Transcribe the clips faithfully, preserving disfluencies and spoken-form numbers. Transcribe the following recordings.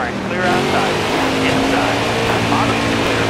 right, clear outside. Inside. Bottom's clear.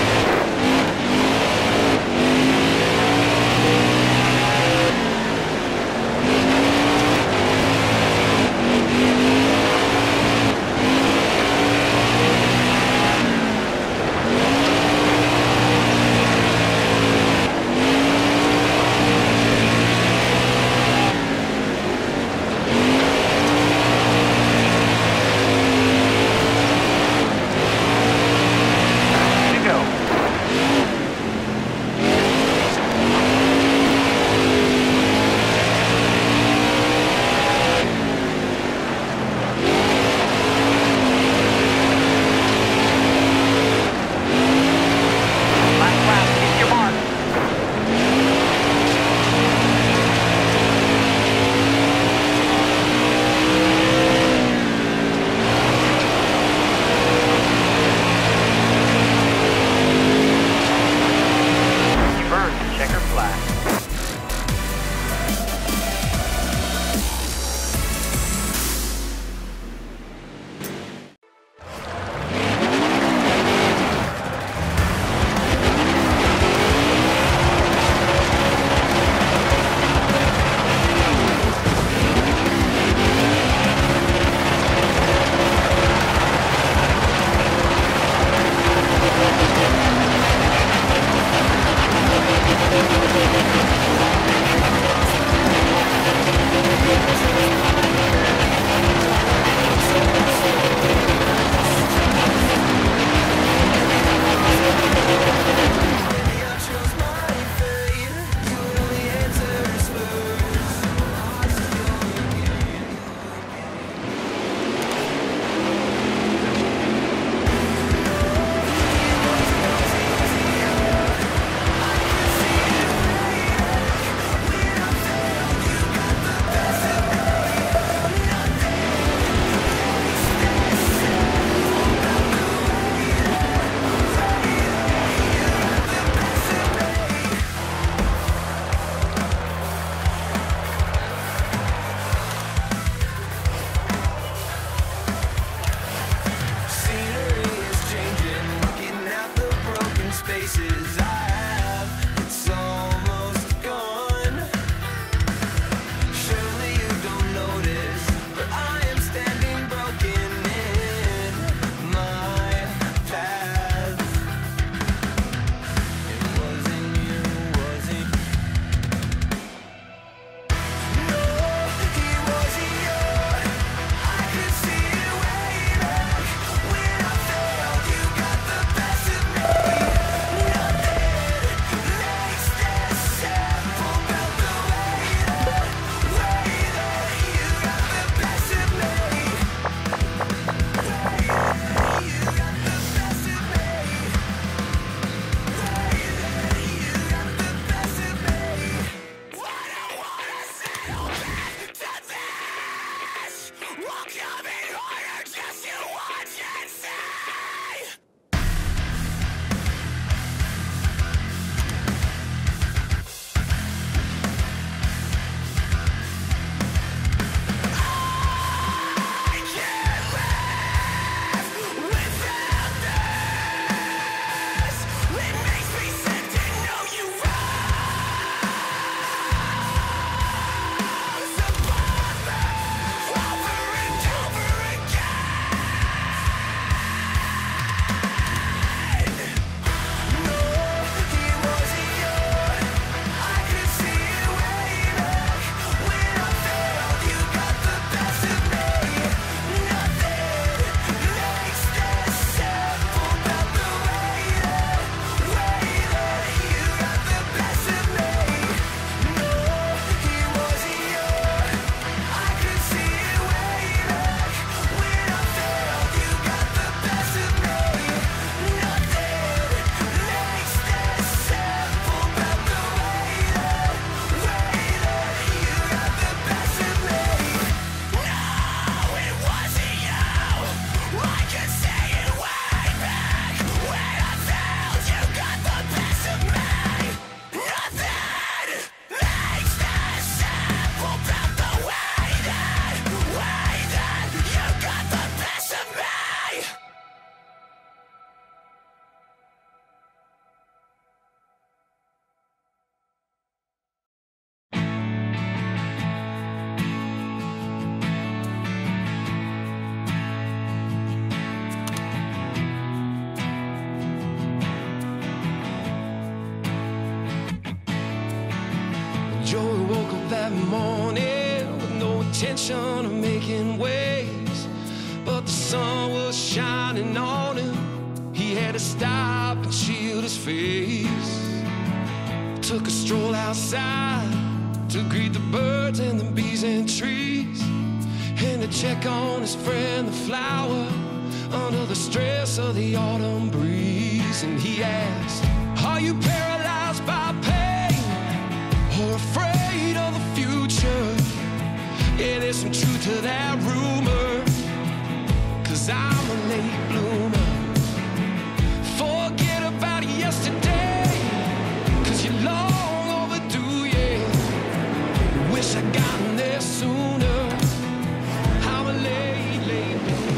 intention of making waves, but the sun was shining on him. He had to stop and shield his face. Took a stroll outside to greet the birds and the bees and trees, and to check on his friend the flower under the stress of the autumn breeze. And he asked, are you paralyzed by pain or afraid of the future? Yeah, there's some truth to that rumor, 'cause I'm a late bloomer. Forget about yesterday, 'cause you're long overdue, yeah. Wish I'd gotten there sooner. I'm a late, late bloomer.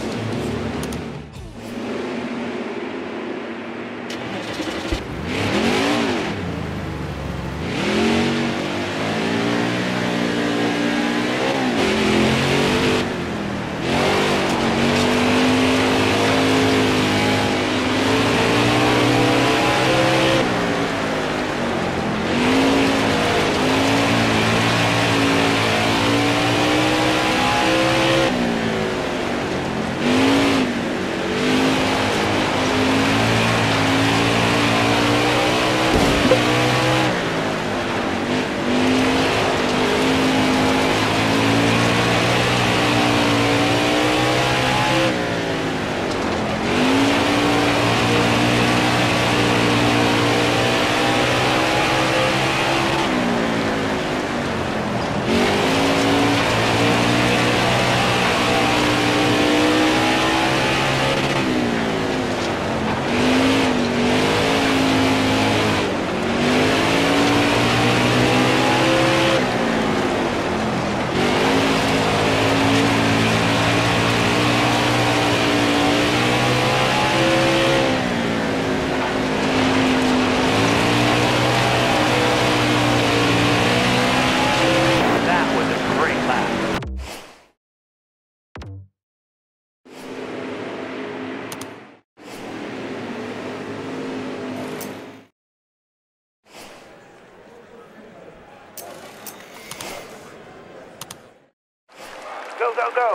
Go, go, go!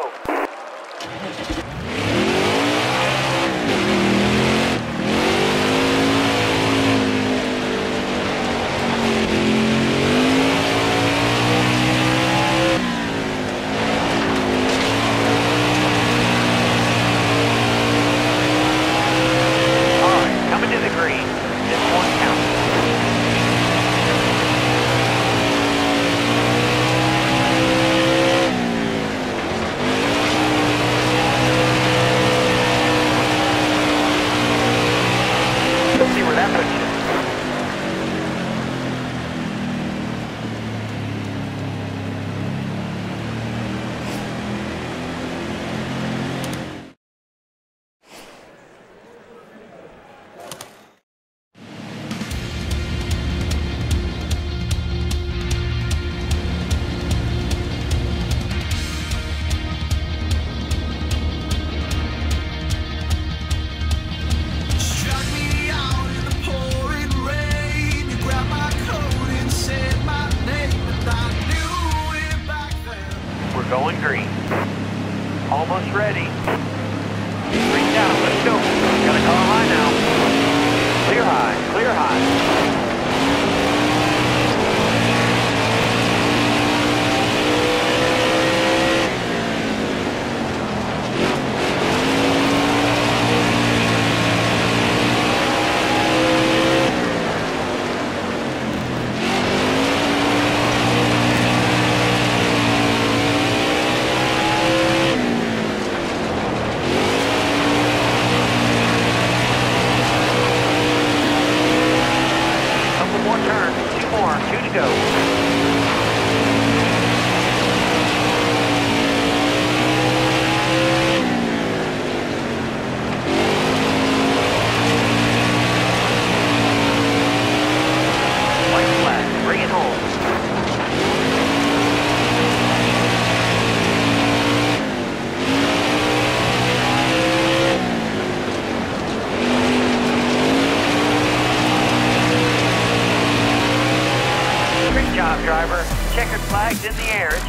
Alright, coming to the green. This one counts. See where that puts you. Going green. Almost ready. Green down, let's go. Gotta call high now. Clear high, clear high. Checkered flags in the air. It's